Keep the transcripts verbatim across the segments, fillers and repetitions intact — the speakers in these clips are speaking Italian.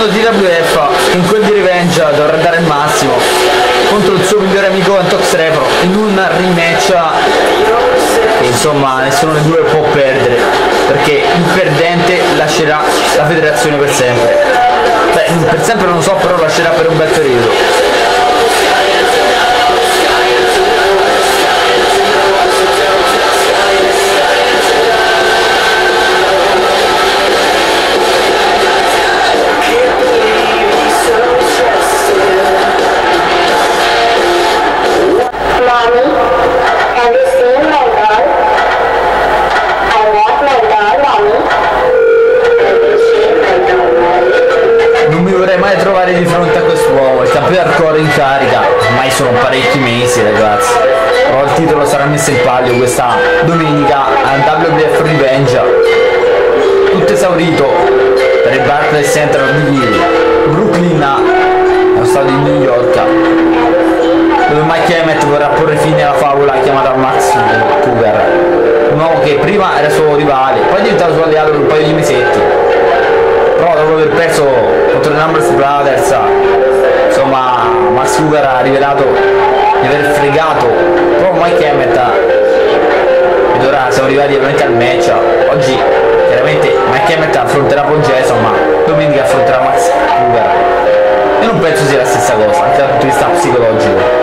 D W W F che in quel di Revenge dovrà dare il massimo contro il suo migliore amico Antox Reyfor in un rematch che insomma nessuno dei due può perdere, perché il perdente lascerà la federazione per sempre. Beh, per sempre non lo so, però lascerà per un bel periodo. Trovare di fronte a quest'uomo, il campione hardcore in carica, ormai sono parecchi mesi ragazzi, però il titolo sarà messo in palio questa domenica al W W E F Revenge, tutto esaurito per il Barkley Center di Brooklyn, nello stato di New York, dove Mike Hammett vorrà porre fine alla favola chiamata Max Cougar, un uomo che prima era suo rivale, poi è diventato suo alleato per un paio di mesetti, però dopo aver perso contro i Numbers Brothers, insomma Max Cougar ha rivelato di aver fregato proprio Mike Hammett, ed ora siamo arrivati veramente al match. Oggi chiaramente Mike Hammett affronterà Paul Jason, ma domenica affronterà Max Cougar. Io non penso sia la stessa cosa, anche dal punto di vista psicologico.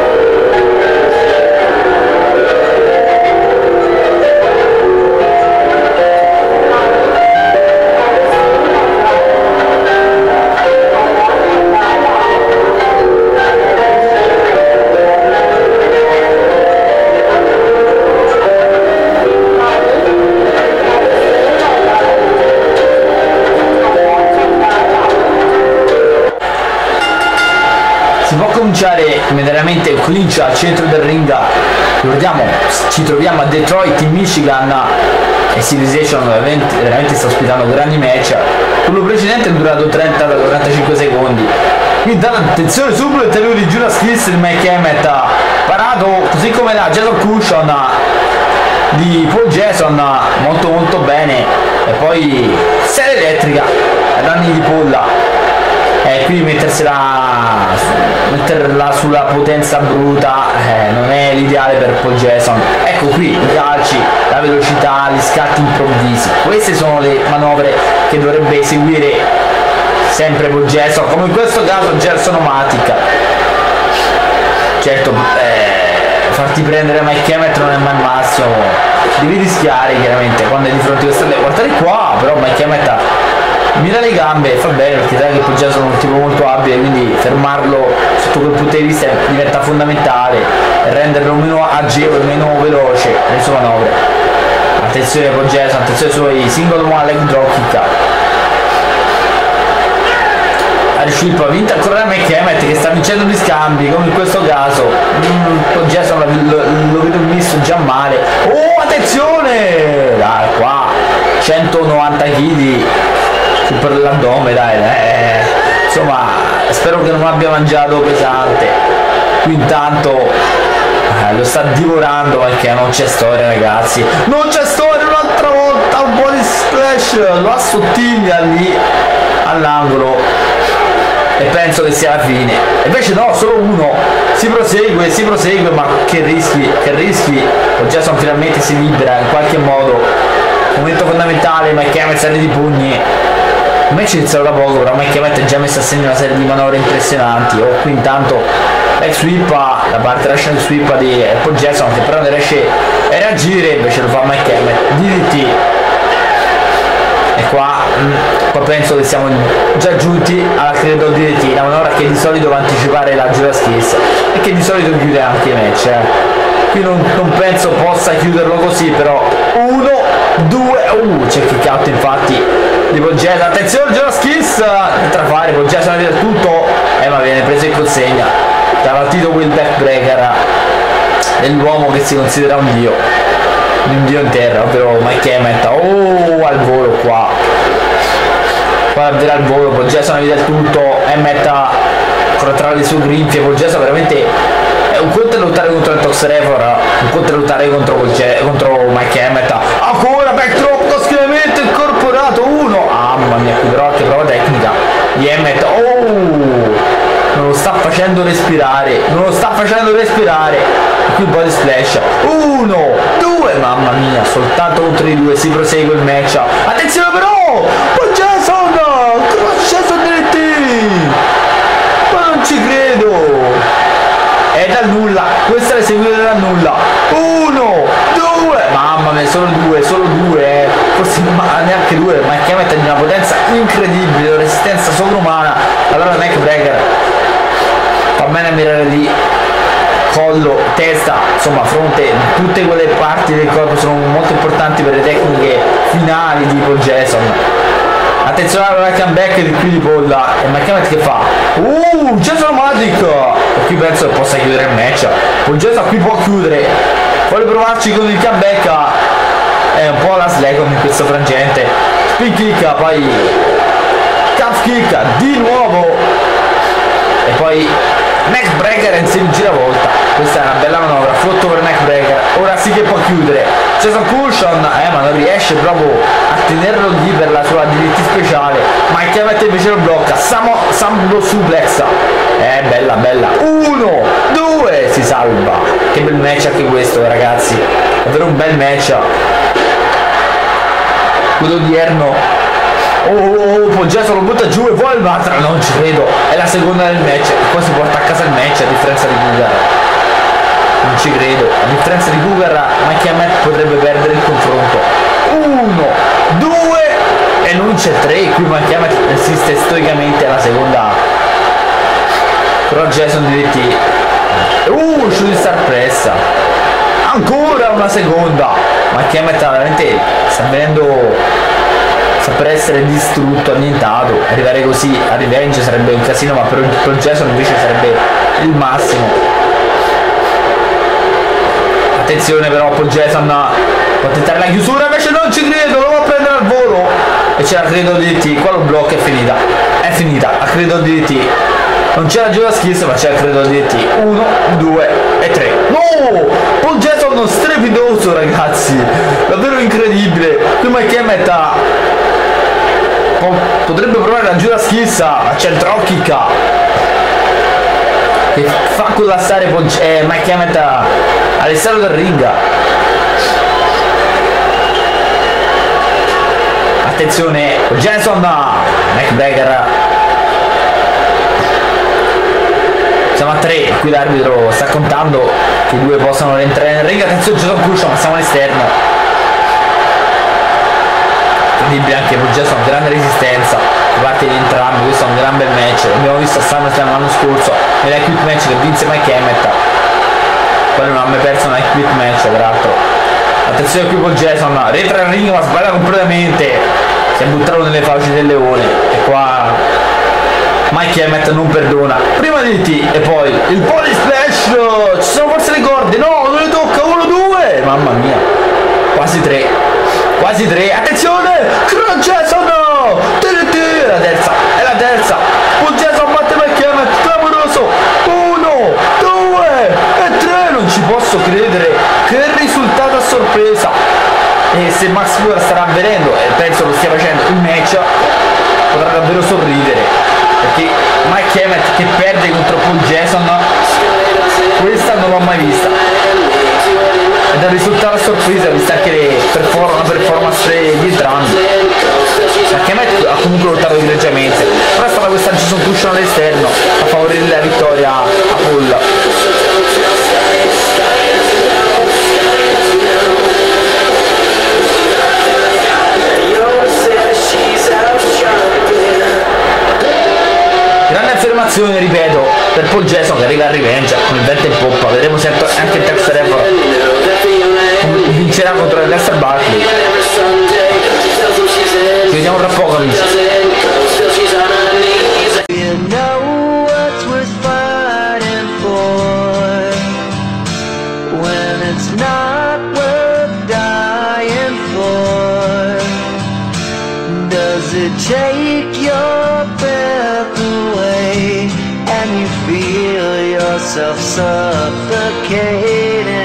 Si può cominciare immediatamente il clinch al centro del ring. Ricordiamo, ci troviamo a Detroit in Michigan e Civilization veramente, veramente sta ospitando grandi match. Quello precedente è durato trenta quarantacinque secondi. Quindi attenzione subito il tentativo di Judas Kiss di Mike Hammett, parato così come la Jason Cushion di Paul Jason, molto molto bene, e poi serie elettrica ai danni di Paul. E qui mettersela, metterla sulla potenza bruta eh, non è l'ideale per Paul Jason. Ecco qui i calci, la velocità, gli scatti improvvisi, queste sono le manovre che dovrebbe eseguire sempre Paul Jason, come in questo caso Gerson Matic. Certo, eh, farti prendere Mike Hammett non è mai il massimo, devi rischiare chiaramente quando è di fronte a queste. Guardate qua, però Mike Hammett mira le gambe e fa bene, perché sai che Paul Jason è un tipo molto abile, quindi fermarlo sotto quel punto di vista diventa fondamentale e renderlo meno agevole, meno veloce nelle sue manovre. Attenzione Paul Jason, attenzione ai suoi single one leg drop kick. Sweep ha vinto ancora da Mike Hammett che sta vincendo gli scambi, come in questo caso. mm, Paul Jason lo, lo, lo vedo messo già male. Oh, attenzione, dai, qua centonovanta chili per l'addome, dai, eh. Insomma spero che non abbia mangiato pesante. Qui intanto eh, lo sta divorando, perché non c'è storia ragazzi, non c'è storia. Un'altra volta un po' di splash, lo assottiglia lì all'angolo e penso che sia la fine, invece no, solo uno. Si prosegue, si prosegue, ma che rischi, che rischi. Paul Jason finalmente si libera in qualche modo, momento fondamentale. Mike Hammett serie di pugni, il match è iniziato da poco, però Mike Hammett ha già messo a segno una serie di manovre impressionanti. Oh, qui intanto ex sweep da parte Russian sweep di Paul Jason, che però non riesce a reagire, invece lo fa Mike Hammett. D D T, e qua, mh, qua penso che siamo già giunti alla credo D D T, la manovra che di solito va a anticipare la Judas Kiss e che di solito chiude anche i match. Eh. Qui non, non penso possa chiuderlo così, però uno, due, uh, c'è kick out infatti di Paul Jason. Attenzione Judas Kiss, tra fare Paul Jason del tutto, eh, ma viene preso in consegna dal Tito Will Backbreaker dell'uomo che si considera un dio, un dio in terra, ovvero Mike Hammett. Oh, al volo qua, qua davvero al volo. Paul Jason vede il tutto, Hammett tra le sue grinfie. Paul Jason veramente è un conto è lottare contro Antox Reyfor, un conto è lottare contro, contro Mike Hammett. Ancora backdrop con schienamento incorporato, uno, ah, mamma mia, qui però che prova tecnica di Hammett. Oh, facendo respirare. E qui un po' di splash. Uno, due, mamma mia, soltanto contro i due si prosegue il match. Attenzione però! Poi Jason! Jason D T! Ma non ci credo! È dal nulla, questa è l'eseguita dal nulla. Uno, due, mamma mia, solo due, solo due, eh. Forse ma neanche due, ma che mette di una potenza incredibile, una resistenza sovrumana. Allora neckbreaker fa bene a mirare lì, collo, testa, insomma fronte, tutte quelle parti del corpo sono molto importanti per le tecniche finali di Paul Jason. Attenzione alla comeback di qui di Polla e McCammett che fa? Uh, Jason Magic! E qui penso che possa chiudere il match. Paul Jason qui può chiudere. Vuole provarci con il comeback. È un po' la Slacon in questo frangente. Spin kick, poi calf kick di nuovo. E poi neckbreaker insieme giravolta. Questa è una bella manovra, flotto per neckbreaker. Ora sì che può chiudere. Jason Cushion, eh, ma non riesce proprio a tenerlo lì per la sua D D T speciale. Ma il chiavette invece lo blocca. Samo, Sambo suplex. Eh, bella, bella. Uno, due, si salva. Che bel match anche questo, ragazzi. Davvero un bel match. Quello odierno. Oh, oh, oh, Paul Jason lo butta giù e vuole battere. Non ci credo. È la seconda del match. E poi si porta a casa il match a differenza di Cougar. Non ci credo, a differenza di Cougar, McCammett potrebbe perdere il confronto. Uno, due e non c'è tre, qui McCammett resiste stoicamente alla seconda. Però Jason D D T. Uh, shooting star pressa. Ancora una seconda. McCammett veramente sta venendo, sta per essere distrutto, annientato. Arrivare così a revenge sarebbe un casino, ma per, per Jason invece sarebbe il massimo. Attenzione però, Paul Jason può tentare la chiusura, invece non ci credo, lo va a prendere al volo e c'è la credo D D T, qua lo blocco, è finita, è finita, la credo D D T, non c'è la giuda schiss ma c'è la credo D D T, uno, due e tre, no! Paul Jason strepidoso ragazzi, davvero incredibile, qui McCammett potrebbe provare la giuda schiss, ma c'è il drop kick che fa collassare eh, McCammett all'esterno del ring. Attenzione, Jason, neckbreaker. Siamo a tre, qui l'arbitro sta contando che i due possano rientrare nel ring. Attenzione Jason Cushion, ma siamo all'esterno. Incredibile anche Paul Jason, grande resistenza da parte di entrambi, questo è un gran bel match, l'abbiamo visto a SummerSlam l'anno scorso nella quick match che vinse McCammett, poi non ha mai perso una quick match peraltro. Attenzione qui Paul Jason, rientra nel ring ma sbaglia completamente, si è buttato nelle fauci del leone e qua McCammett non perdona. Prima di T e poi il body splash, ci sono forse le corde, no, non le tocca, uno, due, mamma mia, quasi tre, quasi tre, attenzione, Crocx Jason, T N T, è la terza, è la terza, Paul Jason batte McCammett, clamoroso, uno, due e tre, non ci posso credere, che risultato a sorpresa. E se Max Cougar starà avvenendo, e penso lo stia facendo, il match potrà davvero sorridere, perché McCammett che perde contro Paul Jason, questa non l'ho mai vista, ed è un risultato a sorpresa vista anche le perform la performance di entrambi. McCammett ha comunque lottato egregiamente, però è stata questa Jason Cushion all'esterno a favorire la vittoria a Paul. Grande affermazione, ripeto, per Paul Jason che arriva a revenge con il vento in poppa. Vedremo se anche il terzo Reyfor vincerà contro il Lester Barkley. Ci vediamo tra poco, amici. Take your breath away and you feel yourself suffocating.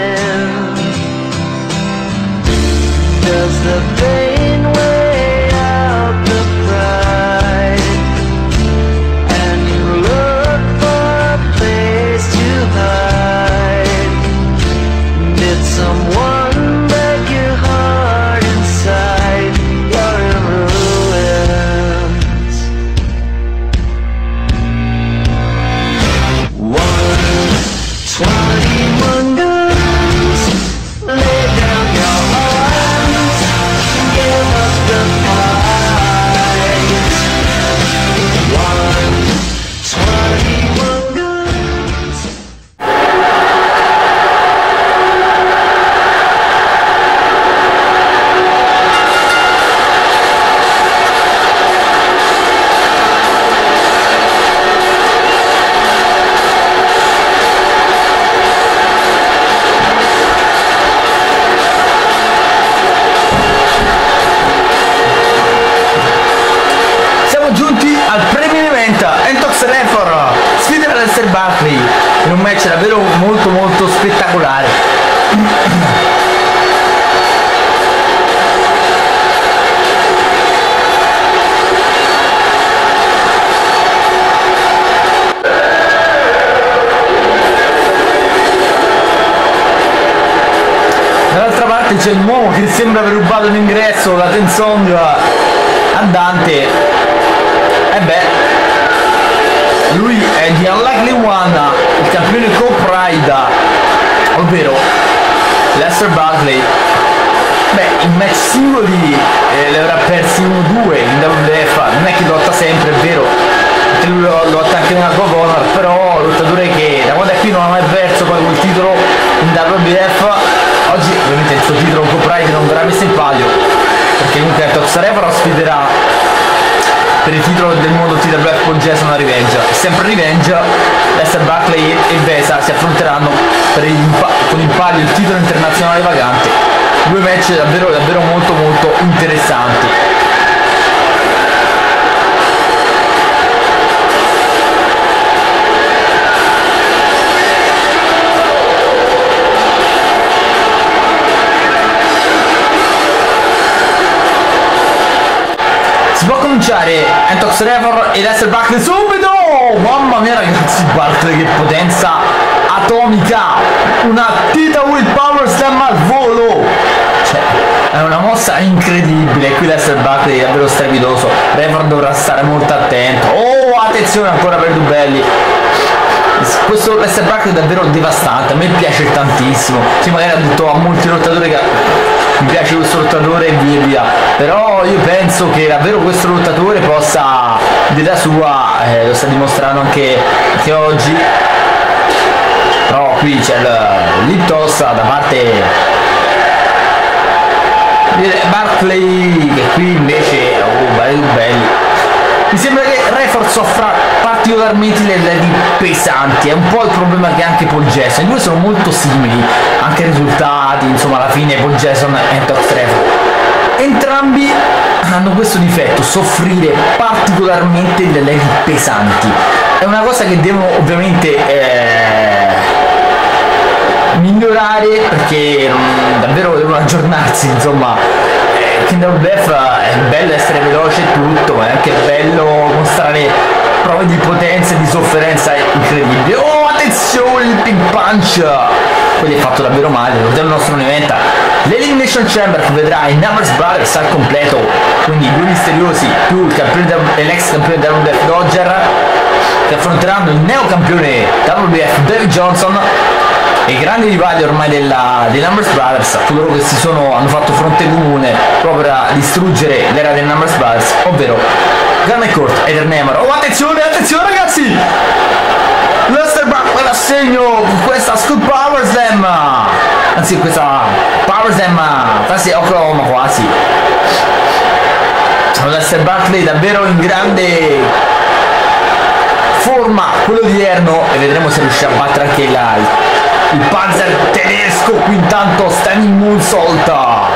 Does the pain weigh out the pride and you look for a place to hide? in un match davvero molto molto spettacolare. Dall'altra parte c'è un uomo che sembra aver rubato l'ingresso, la Tensong andante, e beh, lui è di Unlikely One, il campione co-pride, ovvero Lester Barkley. Beh, in match singoli eh, le avrà persi uno due in W W F, non è che lotta sempre, è vero, perché lui lotta anche nella Go Honor, però lottatore che da quando è qui non ha mai perso poi quel titolo in W W F. Oggi ovviamente il suo titolo co-pride non verrà messo in palio, perché comunque Antox Reyfor sfiderà per il titolo del mondo T W F con Jason a Revenge. E sempre Revenge, Lester Barkley e Besa si affronteranno per il, con in palio il titolo internazionale vagante. Due match davvero davvero molto molto interessanti. Si può cominciare Antox Reyfor e Lester Barkley subito! Mamma mia ragazzi, Barkley che potenza atomica! Una Tita Will Power Slam al volo! Cioè, è una mossa incredibile. Qui Lester Barkley è davvero strepitoso. Reyfor dovrà stare molto attento. Oh, attenzione ancora per Dubelli. Questo Lester Barkley è davvero devastante, a me piace tantissimo. Sì, magari ha detto a molti lottatori che mi piace questo lottatore e via via, però io penso che davvero questo lottatore possa dire la sua, eh, lo sta dimostrando anche, anche oggi. Però qui c'è l'Iptos da parte di Barkley, che qui invece oh, belli belli. Mi sembra che Reyfor soffra particolarmente le levi pesanti, è un po' il problema che ha anche Paul Jason. I due sono molto simili, anche risultati, insomma alla fine Paul Jason e Antox Reyfor. Entrambi hanno questo difetto, soffrire particolarmente le levi pesanti. È una cosa che devono ovviamente eh, migliorare, perché mh, davvero devono aggiornarsi, insomma. In W W F è bello essere veloce e tutto, ma è anche bello mostrare prove di potenza e di sofferenza incredibili. Oh, attenzione, il ping punch! Quello è fatto davvero male, ricordiamo il nostro non eventa. L'Elimination Chamber che vedrà i Numbers Brothers al completo, quindi i due misteriosi più il campione e l'ex campione W W F Dodger, che affronteranno il neocampione W W F David Johnson, e i grandi rivali ormai della, dei Numbers Brothers, coloro che si sono, hanno fatto fronte comune proprio per distruggere l'era dei Numbers Brothers, ovvero Ernemor and Court ed Ernemor. Oh, attenzione, attenzione ragazzi! Lester Barkley l'assegno con questa Scoop Power Slam, anzi questa Power Slam quasi Oklahoma quasi. Lester Barkley davvero in grande forma, quello odierno, e vedremo se riuscirà a battere anche il, il Panzer tedesco. Qui intanto standing moonsault,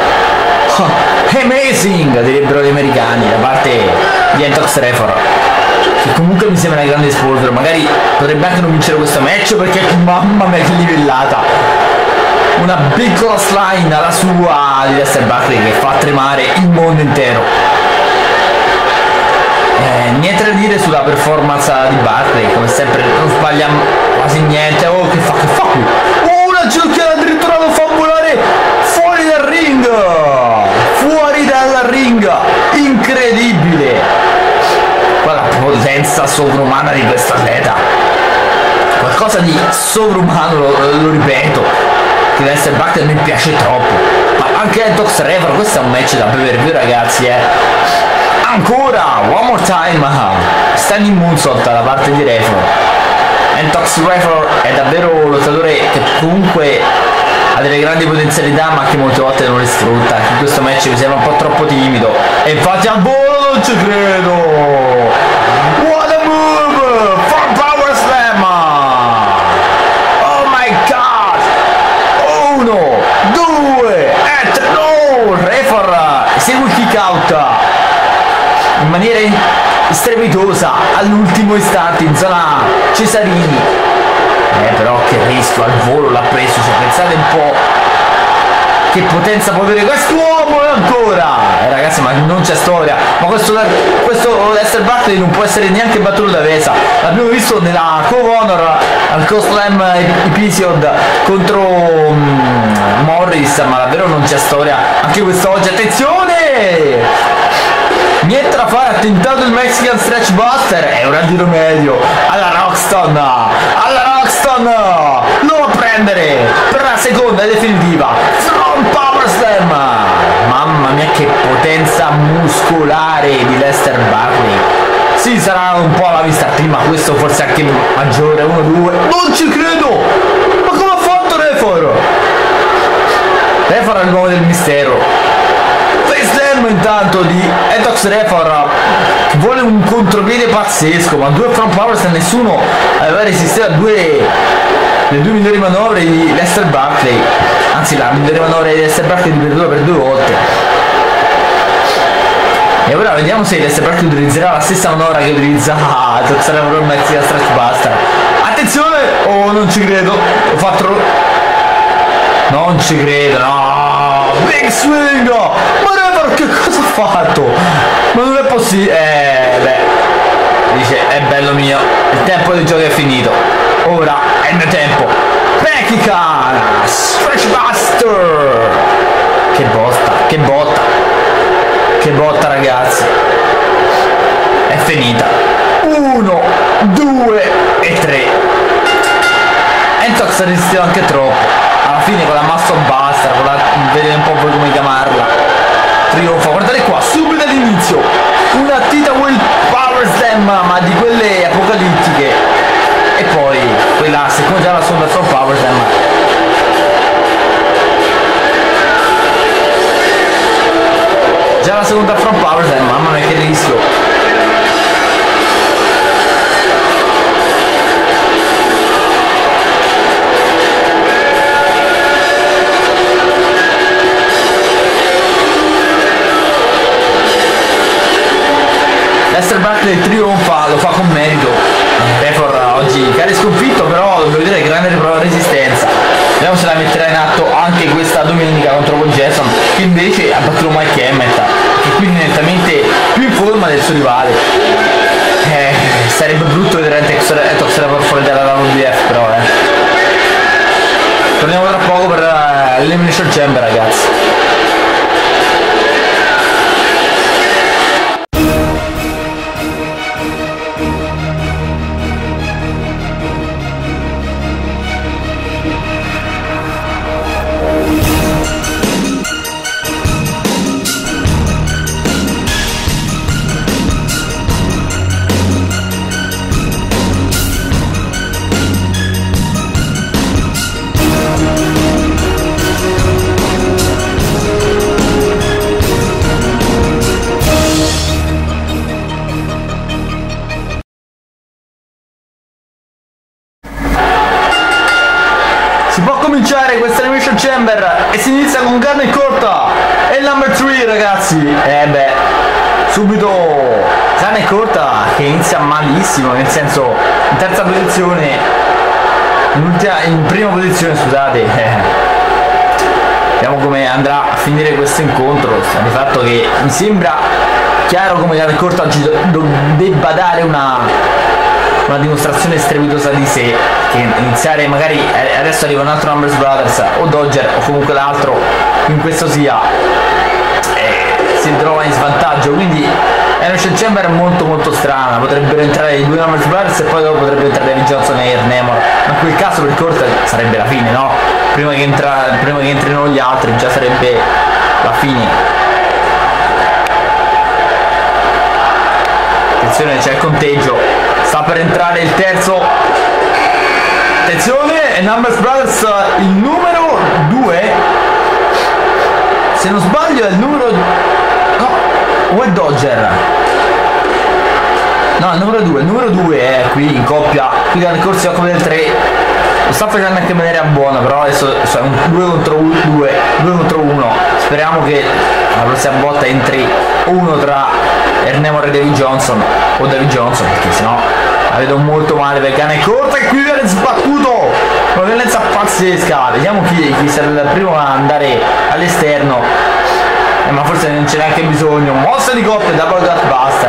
amazing direbbero gli americani da parte di Antox Reyfor, che comunque mi sembra una grande sponsor. Magari potrebbe anche non vincere questo match, perché mamma mia che livellata, una piccola slime alla sua di Lester Barkley che fa tremare il mondo intero. Eh, niente da dire sulla performance di Barkley, come sempre non sbaglia quasi niente. Oh, che fa, che fa qui? Oh, una ginocchiata addirittura lo fa volare fuori dal ring, fuori dal ring, incredibile. Guarda la potenza sovrumana di questa atleta, qualcosa di sovrumano, lo, lo ripeto, che Lester Barkley mi piace troppo. Ma anche Antox Reyfor, questo è un match da pay per view ragazzi, eh. Ancora, one more time, standing moonsault da parte di Reyfor. Antox Reyfor è davvero un lottatore che comunque ha delle grandi potenzialità, ma che molte volte non le sfrutta. In questo match mi sembra un po' troppo timido, e infatti al volo non ci credo. What a move, for power slam. Oh my god. Uno, due e tre. No, Reyfor esegue il kick out in maniera strepitosa all'ultimo istante in zona Cesarini. Eh però che rischio, al volo l'ha preso, cioè pensate un po' che potenza può avere quest'uomo ancora. Eh ragazzi, ma non c'è storia, ma questo, questo Lester Barkley non può essere neanche battuto da Vesa, l'abbiamo visto nella co-honor al co-slam episode contro um, Morris, ma davvero non c'è storia anche quest'oggi. Attenzione, niente da fare, ha tentato il Mexican Stretch Buster e ora giro medio alla Rockstone, alla Rockstone lo va a prendere per la seconda e definitiva Front Power Slam. Mamma mia che potenza muscolare di Lester Barkley. Sì, sarà un po' alla vista prima, questo forse anche maggiore, uno due, non ci credo, ma come ha fatto Reyfor? Reyfor è l'uomo del mistero. Slam intanto di Antox Reyfor, che vuole un contropiede pazzesco, ma due front powers e nessuno aveva resistito a due le due migliori manovre di Lester Barkley, anzi la migliore manovra di Lester Barkley di per due volte. E ora vediamo se Lester Barkley utilizzerà la stessa manovra che utilizza Antox Reyfor il Mexican Stretch Buster. Attenzione, oh non ci credo, ho fatto non ci credo, no, big swing, ma che cosa ha fatto? Ma non è possibile. Eh beh, dice è bello mio, il tempo del gioco è finito, ora è il mio tempo. Mexican Stretch Buster, che botta, che botta, che botta ragazzi, è finita. Uno, due e tre. Antox ha resistito anche troppo, alla fine con la muscle buster, con la, vedete un po' voi come chiamarla, trionfa. Guardate qua, subito all'inizio una Tita Will Power Slam, ma di quelle apocalittiche, e poi quella seconda, già la seconda Front Power Slam. Già la seconda Front Power Slam, mamma mia che rischio. Lester Barkley trionfa, lo fa con merito. Reyfor oggi cade sconfitto, però dobbiamo dire grande resistenza. Vediamo se la metterà in atto anche questa domenica contro Paul Jackson, che invece ha battuto Mike Hammett, che quindi è nettamente più in forma del suo rivale. Eh, sarebbe brutto vedere Antox Reyfor fuori dalla W W E F, però eh. Torniamo tra poco per l'Elimination Chamber ragazzi. Si può cominciare questa Elimination Chamber e si inizia con Ernemor and Court e il number tre ragazzi. Eh beh, subito Ernemor and Court che inizia malissimo, nel senso in terza posizione, in, ultima, in prima posizione scusate. Eh. Vediamo come andrà a finire questo incontro. Di fatto che mi sembra chiaro come Ernemor and Court oggi debba dare una una dimostrazione strepitosa di sé, che iniziare magari adesso arriva un altro Numbers Brothers o Dodger o comunque l'altro in questo sia eh, si trova in svantaggio, quindi Elimination Chamber è molto molto strana, potrebbero entrare i due Numbers Brothers e poi dopo potrebbe entrare David Johnson e Ernemor, ma in quel caso per Court sarebbe la fine, no? Prima che, entra, prima che entrino gli altri già sarebbe la fine. Attenzione, c'è il conteggio, sta per entrare il terzo, attenzione, e Numbers Brothers il numero due, se non sbaglio è il numero, no, o è Dodger, no, il numero due, il numero due è qui in coppia, qui dal corso a come del tre, lo sta facendo anche in maniera buona, però adesso è un due contro due, due contro uno, speriamo che la prossima volta entri uno tra Ernemor e David Johnson, o David Johnson, perché sennò la vedo molto male per Gunn and Court, e qui viene sbattuto, una violenza pazzesca. Vediamo chi, chi sarà il primo a andare all'esterno, eh, ma forse non c'è neanche bisogno. Mossa di coppia, double gutbuster.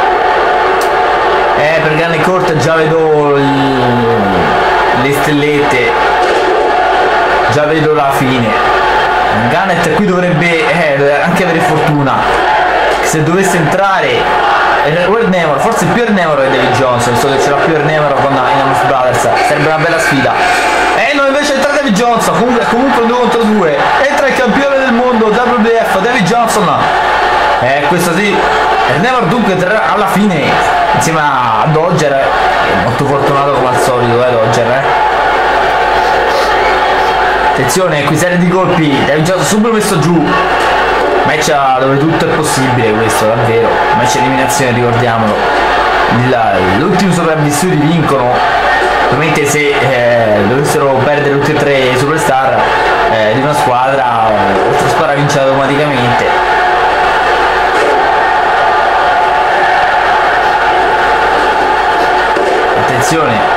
Eh, per Gunn and Court già vedo il, le stellette, già vedo la fine. Gunn qui dovrebbe eh, anche avere fortuna, se dovesse entrare o Ernemor, forse più Ernemor e David Johnson, visto che ce l'ha più Ernemor con Amos Brothers, sarebbe una bella sfida. E no, invece entra David Johnson, comunque comunque due contro due, entra il campione del mondo W W E F David Johnson. Eh, questo sì, Ernemor dunque alla fine insieme a Dodger, è molto fortunato come al solito, eh Dodger, eh. Attenzione, qui serie di colpi, David Johnson subito messo giù. Match dove tutto è possibile, questo davvero, match eliminazione, ricordiamolo. L'ultimo sopravvissuti vincono, ovviamente se eh, dovessero perdere tutti e tre i superstar eh, di una squadra, l'altra squadra vince automaticamente. Attenzione.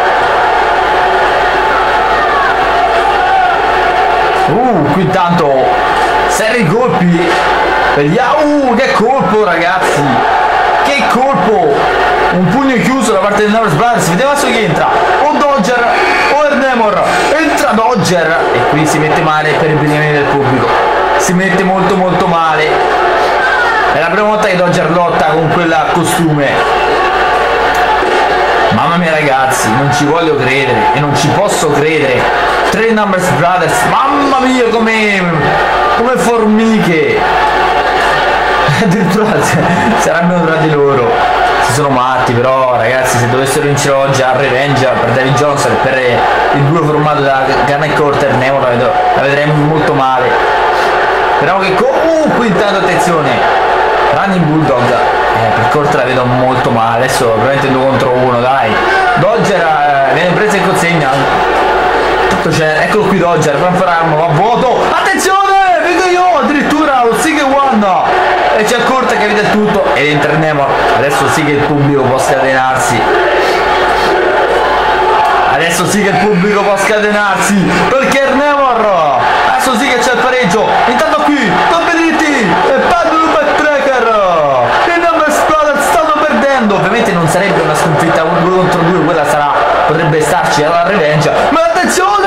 Uh, qui intanto serie di colpi. Uh, che colpo ragazzi, che colpo, un pugno chiuso da parte del Amos Brothers. Vediamo adesso chi entra, o Dodger o Ernemor. Entra Dodger e qui si mette male per il benissimo del pubblico, si mette molto molto male. È la prima volta che Dodger lotta con quel costume. Mamma mia ragazzi, non ci voglio credere e non ci posso credere. Tre Numbers Brothers, mamma mia, come come formiche. Addirittura saranno tra di loro, si sono matti. Però ragazzi, se dovessero vincere oggi a Revenge per David Johnson e per il due formato da Gunn and Court, Ernemor la, la vedremo molto male. Speriamo che uh, qui intanto attenzione, Running Bulldog, eh, per Court la vedo molto male. Adesso probabilmente due contro uno, dai. Dodger eh, viene preso in consegna, eccolo qui Dodger, confermo, va vuoto, attenzione, vedo io addirittura lo Sig One, e c'è Court che vede tutto ed entra Ernemor. Adesso sì che il pubblico può scatenarsi, adesso sì che il pubblico può scatenarsi, perché Ernemor, adesso sì che c'è il pareggio. Intanto qui Tommy dritti e Paddle Backbreaker, i Numbers Brothers stanno perdendo. Ovviamente non sarebbe una sconfitta due contro due, quella sarà, potrebbe starci alla Revenge, ma attenzione,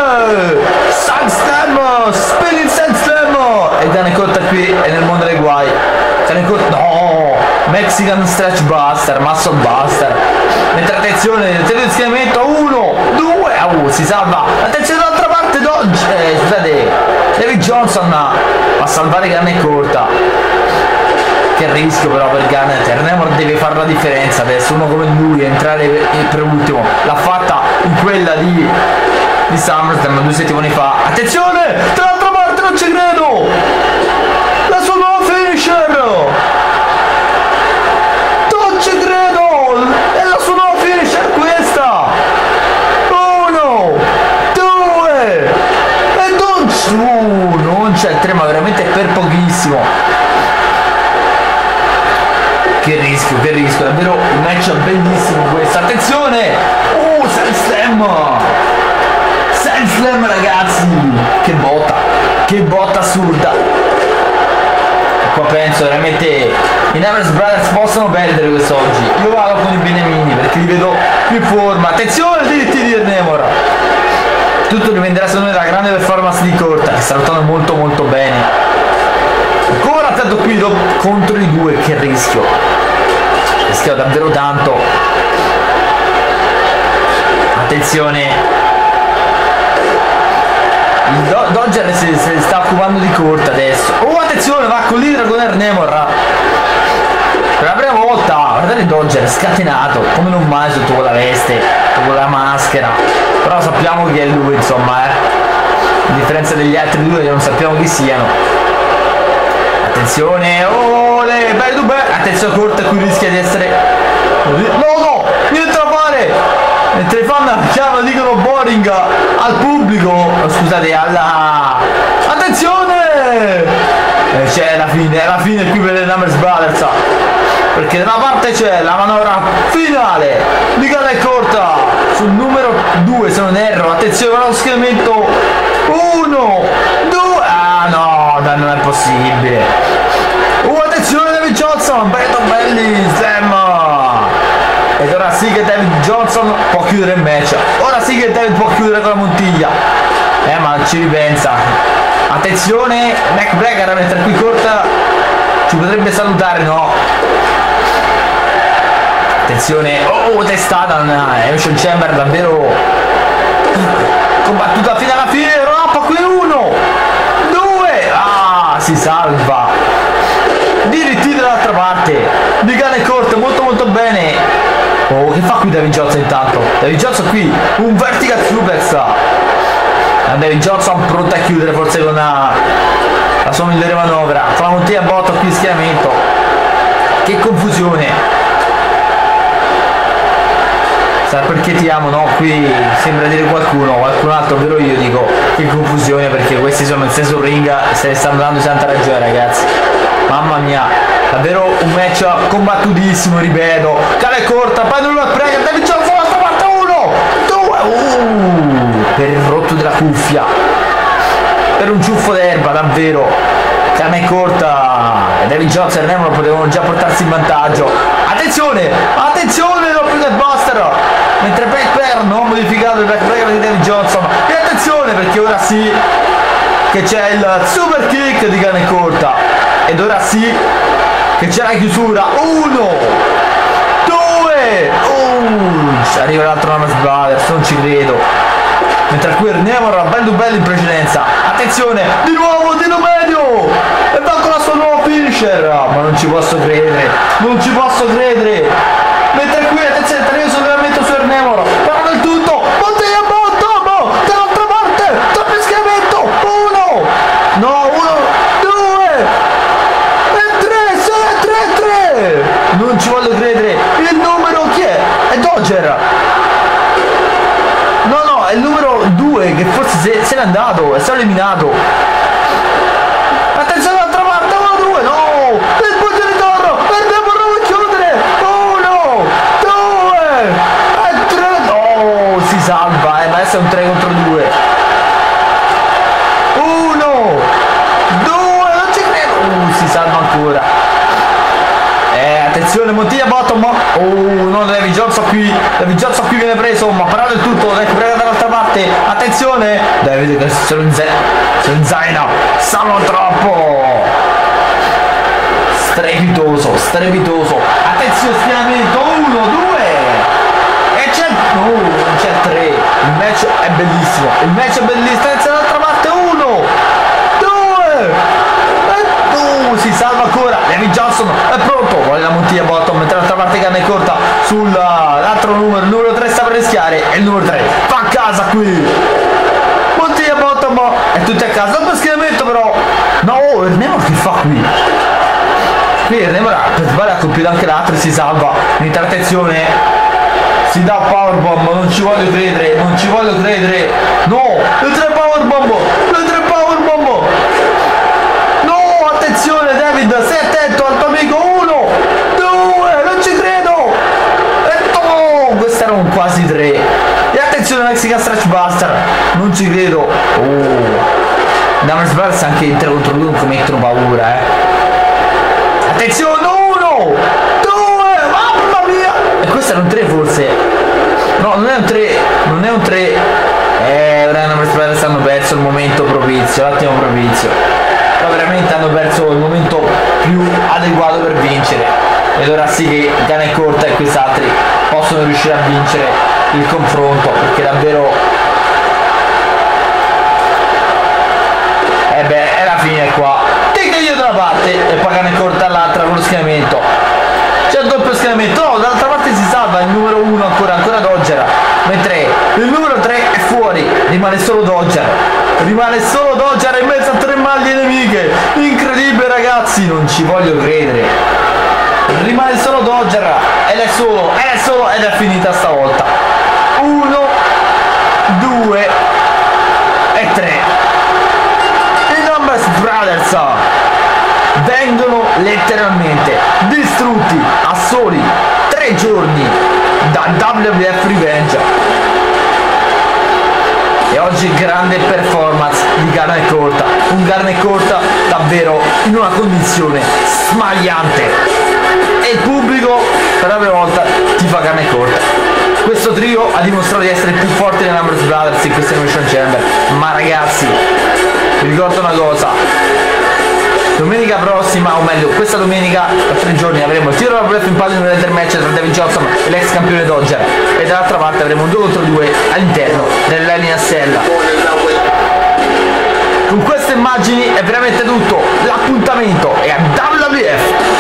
Sunslam, Spinning Sunslam, e Gunn and Court qui è nel mondo dei guai. Gunn and Court, no, Mexican Stretch Buster, Muscle Buster. Mentre attenzione, il schieramento, uno, due, uh, si salva. Attenzione dall'altra parte Dodge, eh, scusate, David Johnson a salvare Gunn and Court. Che rischio però per Gunn. Ernemor deve fare la differenza adesso, uno come lui, entrare per ultimo. L'ha fatta in quella di di SummerSlam due settimane fa. Attenzione, dall'altra parte non ci credo, la sua nuova finisher, non ci credo, è la sua nuova finisher questa. Uno, due e non, uh, non c'è il tre, ma veramente per pochissimo. Che rischio, che rischio, davvero un match bellissimo questo. Attenzione, uh, Slam, Slam ragazzi, che botta, che botta assurda. E qua penso veramente i Numbers Brothers possono perdere quest'oggi. Io vado con i Benemini perché li vedo più in forma. Attenzione, diritti di Ernemor. Tutto dipenderà secondo me dalla grande performance di Court, che sta lottando molto molto bene. Ancora tanto qui contro i due, che rischio, rischio davvero tanto. Attenzione, il Do Dodger si, si sta occupando di Court adesso. Oh attenzione, va a collidere con Ernemor per la prima volta. Guardate il Dodger scatenato come non mai sotto quella veste, con la maschera. Però sappiamo chi è lui, insomma, eh. A differenza degli altri due che non sappiamo chi siano. Attenzione, oh le belle due, attenzione Court qui rischia di essere, no no, niente da fare. Mentre i fan chiamano, dicono boring al pubblico, scusate, alla, attenzione, eh, c'è la fine, è la fine qui per le Numbers Brothers. perché da una parte c'è la manovra finale di gara corta sul numero due, se non erro. Attenzione allo schieramento, uno, due, ah no, non è possibile. Uh, attenzione David Johnson, bello belli, Slam. Ed ora sì che David Johnson può chiudere il match, ora sì che David può chiudere con la Montiglia. Eh ma ci ripensa. Attenzione McBreaker, mentre qui corta ci potrebbe salutare, no? Attenzione, oh testata, Emission Chamber davvero combattuta fino alla fine. Rappa qui, uno, due, ah, si salva. Diritti dall'altra parte di cane corte, molto molto bene. Oh, che fa qui David Johnson intanto? David Johnson qui, un vertical suplex. David Johnson pronto a chiudere forse con la, la sua migliore manovra. Fa la Montiglia botta qui in schieramento. Che confusione. Sa perché ti amo, no? Qui sembra dire qualcuno, qualcun altro, ovvero io dico che confusione, perché questi sono in stesso ring, se ne stanno dando tanta ragione ragazzi. Mamma mia, davvero un match combattutissimo, ripeto. Cane corta, poi non lo prega, David Johnson l'altra parte, uno, due, uh, per il rotto della cuffia, per un ciuffo d'erba, davvero. Cane corta, David Johnson e Ernemor potevano già portarsi in vantaggio. Attenzione, attenzione, doppio del Buster, mentre Backbreaker non modificato il Backbreaker di David Johnson. E attenzione perché ora sì che c'è il super kick di cane corta. Ed ora sì che c'è la chiusura, uno, due, uh, arriva l'altro Hammett Brothers, non ci credo. Mentre qui Ernemor era bello bello in precedenza. Attenzione, di nuovo Dino Medio e va con la sua nuova finisher, ma non ci posso credere, non ci posso credere. Mentre qui attenzione, taglio sollevamento su Ernemor, però del tutto Montiglia bottom dall'altra parte, doppio schieramento, uno, no, uno, non ci voglio credere. Il numero chi è? È Dodger. No no, è il numero due che forse se, se n'è andato, è stato eliminato. Attenzione dall'altra parte, uno, due, no, il punto di torno, Ernemor non vuole chiudere, uno, due e tre, no, si salva, eh, ma adesso è un tre contro due, uno, due, non ci credo, uh, si salva ancora. Attenzione Montiglia bottom, oh no, David Johnson qui, David Johnson qui viene preso, ma parla del tutto, David prega dall'altra parte, attenzione, David che se lo inzaina, sanno troppo, strepitoso, strepitoso, attenzione schieramento, uno, due, e c'è, no, non c'è tre, il match è bellissimo, il match è bellissimo, attenzione dall'altra parte, uno, due, si salva ancora, David Johnson è pronto, vuole la Montiglia bottom, mentre l'altra parte canne corta sull'altro numero, il numero tre sta per rischiare e il numero tre fa a casa qui, Montiglia bottom e tutti a casa, dopo schieramento però, no, Ernemor che fa qui? Qui Ernemor per sbaglio ha compiuto anche l'altro e si salva, mentre attenzione, si dà powerbomb, non ci voglio credere, non ci voglio credere, no, le tre powerbomb, le tre powerbomb, attenzione David, stai attento al tuo amico, uno, due, non ci credo, e oh, questo era un quasi tre, e attenzione Mexican Stretch Buster, non ci credo, oh, Hammett Brothers anche in tre contro due non mettono paura, eh, attenzione, uno, due, mamma mia, e questo era un tre forse, no, non è un tre, non è un tre, eh, ora Hammett Brothers hanno perso il momento propizio, l'attimo propizio, veramente hanno perso il momento più adeguato per vincere, ed ora sì che cane corta e quest'altri possono riuscire a vincere il confronto, perché davvero e eh beh è la fine qua, io da una parte e poi cane corta all'altra con lo schieramento, c'è il doppio schieramento, no, dall'altra parte si salva il numero uno ancora, ancora Dodger, mentre il numero tre è fuori, rimane solo Dodger, rimane solo Dodger in mezzo a tre maglie nemiche, incredibile ragazzi, non ci voglio credere, rimane solo Dodger ed è solo, ed è solo ed è finita stavolta, uno, due e tre, i Hammett Brothers vengono letteralmente distrutti a soli tre giorni da W W F Revenge. E oggi grande performance di carne corta, un carne corta davvero in una condizione smagliante, e il pubblico per la prima volta tifa carne corta. Questo trio ha dimostrato di essere più forte dei Numbers Brothers in questa Elimination Chamber, ma ragazzi vi ricordo una cosa: domenica prossima, o meglio questa domenica, tra tre giorni avremo il tiro della W W F in palio in un leader match tra David Johnson e l'ex campione Dodger, e dall'altra parte avremo un due contro due all'interno della linea sella. Con queste immagini è veramente tutto, l'appuntamento è a W W F